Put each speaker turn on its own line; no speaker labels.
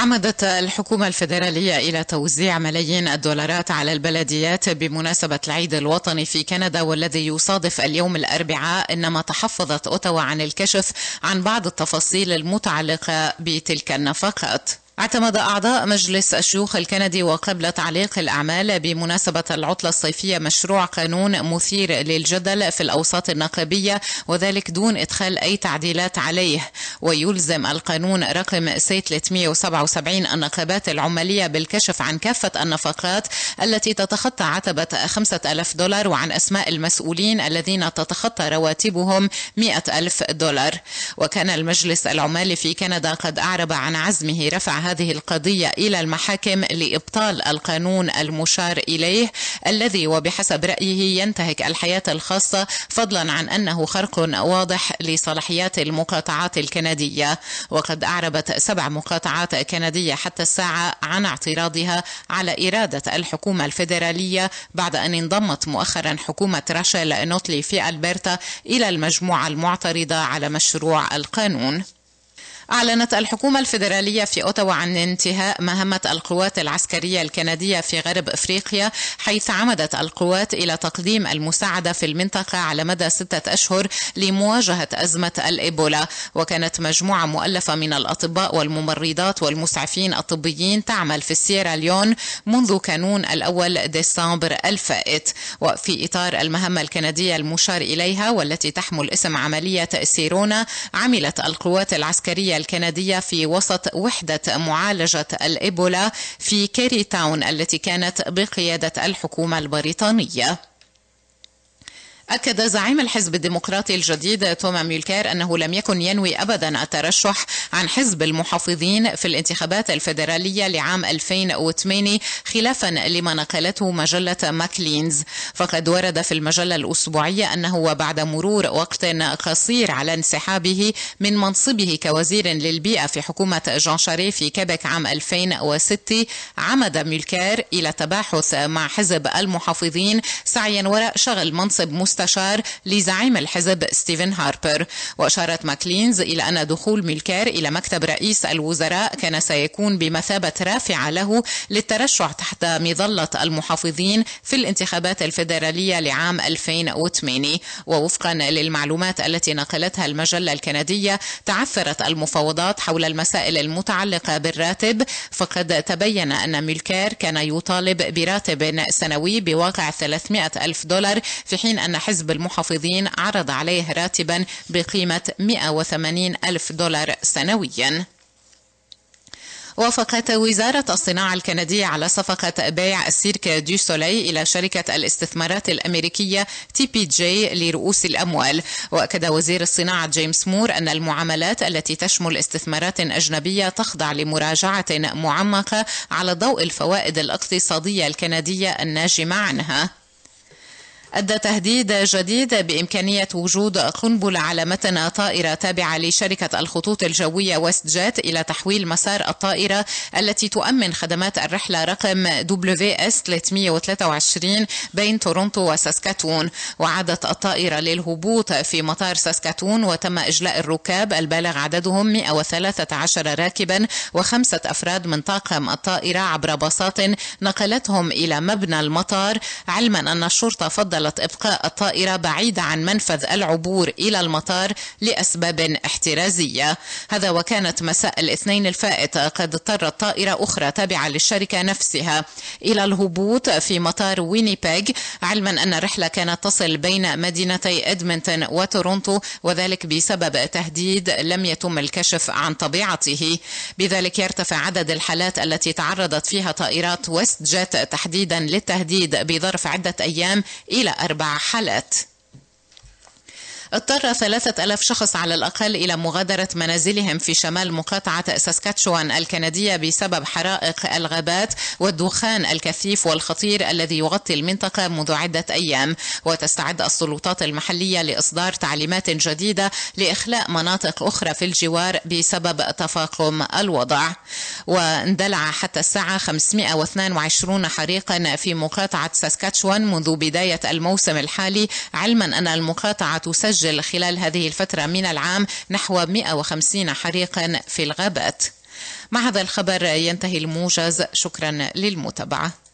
عمدت الحكومة الفيدرالية إلى توزيع ملايين الدولارات على البلديات بمناسبة العيد الوطني في كندا، والذي يصادف اليوم الأربعاء، إنما تحفظت أوتاوا عن الكشف عن بعض التفاصيل المتعلقة بتلك النفقات. اعتمد أعضاء مجلس الشيوخ الكندي وقبل تعليق الأعمال بمناسبة العطلة الصيفية مشروع قانون مثير للجدل في الأوساط النقابية، وذلك دون إدخال أي تعديلات عليه. ويلزم القانون رقم سي 377 النقابات العمالية بالكشف عن كافة النفقات التي تتخطى عتبة $5,000 وعن أسماء المسؤولين الذين تتخطى رواتبهم $100,000. وكان المجلس العمالي في كندا قد أعرب عن عزمه رفع هذه القضية إلى المحاكم لإبطال القانون المشار إليه، الذي وبحسب رأيه ينتهك الحياة الخاصة، فضلا عن أنه خرق واضح لصلاحيات المقاطعات الكندية. وقد أعربت 7 مقاطعات كندية حتى الساعة عن اعتراضها على إرادة الحكومة الفيدرالية بعد أن انضمت مؤخرا حكومة راشيل نوتلي في ألبرتا إلى المجموعة المعترضة على مشروع القانون. أعلنت الحكومة الفيدرالية في أوتاوا عن انتهاء مهمة القوات العسكرية الكندية في غرب أفريقيا، حيث عمدت القوات إلى تقديم المساعدة في المنطقة على مدى 6 أشهر لمواجهة أزمة الإيبولا. وكانت مجموعة مؤلفة من الأطباء والممرضات والمسعفين الطبيين تعمل في سييراليون منذ كانون الأول ديسمبر الفائت. وفي إطار المهمة الكندية المشار إليها والتي تحمل اسم عملية سيرونا، عملت القوات العسكرية الكندية في وسط وحدة معالجة الإيبولا في كيري تاون التي كانت بقيادة الحكومة البريطانية. أكد زعيم الحزب الديمقراطي الجديد توما ميلكير أنه لم يكن ينوي أبدا الترشح عن حزب المحافظين في الانتخابات الفيدرالية لعام 2008، خلافا لما نقلته مجلة ماكلينز. فقد ورد في المجلة الأسبوعية أنه وبعد مرور وقت قصير على انسحابه من منصبه كوزير للبيئة في حكومة جان شاري في كيبك عام 2006، عمد ميلكير إلى تباحث مع حزب المحافظين سعيا وراء شغل منصب مستشار لزعيم الحزب ستيفن هاربر. وأشارت ماكلينز إلى أن دخول ميلكير إلى مكتب رئيس الوزراء كان سيكون بمثابة رافعة له للترشح تحت مظلة المحافظين في الانتخابات الفيدرالية لعام 2008. ووفقا للمعلومات التي نقلتها المجلة الكندية، تعثرت المفاوضات حول المسائل المتعلقة بالراتب، فقد تبين أن ميلكير كان يطالب براتب سنوي بواقع $300,000، في حين أن حزب المحافظين عرض عليه راتبا بقيمة $180,000 سنويا. وافقت وزارة الصناعة الكندية على صفقة بيع السيرك دو سولي إلى شركة الاستثمارات الأمريكية تي بي جي لرؤوس الأموال. وأكد وزير الصناعة جيمس مور أن المعاملات التي تشمل استثمارات أجنبية تخضع لمراجعة معمقة على ضوء الفوائد الاقتصادية الكندية الناجمة عنها. أدى تهديد جديد بإمكانية وجود قنبلة على متن طائرة تابعة لشركة الخطوط الجوية ويست جيت إلى تحويل مسار الطائرة التي تؤمن خدمات الرحلة رقم WS 323 بين تورونتو وساسكاتون. وعادت الطائرة للهبوط في مطار ساسكاتون، وتم إجلاء الركاب البالغ عددهم 113 راكبا و5 أفراد من طاقم الطائرة عبر باصات نقلتهم إلى مبنى المطار، علما أن الشرطة فضلت إبقاء الطائرة بعيدة عن منفذ العبور إلى المطار لأسباب احترازية. هذا وكانت مساء الاثنين الفائت قد اضطرت طائرة أخرى تابعة للشركة نفسها إلى الهبوط في مطار وينيبيغ، علما أن الرحلة كانت تصل بين مدينتي إدمنتون وتورونتو، وذلك بسبب تهديد لم يتم الكشف عن طبيعته. بذلك يرتفع عدد الحالات التي تعرضت فيها طائرات ويست جيت تحديدا للتهديد بظرف عدة أيام إلى 4 حالات. اضطر 3000 شخص على الأقل إلى مغادرة منازلهم في شمال مقاطعة ساسكاتشوان الكندية بسبب حرائق الغابات والدخان الكثيف والخطير الذي يغطي المنطقة منذ عدة أيام. وتستعد السلطات المحلية لإصدار تعليمات جديدة لإخلاء مناطق أخرى في الجوار بسبب تفاقم الوضع. واندلع حتى الساعة 522 حريقا في مقاطعة ساسكاتشوان منذ بداية الموسم الحالي، علما أن المقاطعة تسجل خلال هذه الفترة من العام نحو 150 حريقا في الغابات. مع هذا الخبر ينتهي الموجز، شكرا للمتابعة.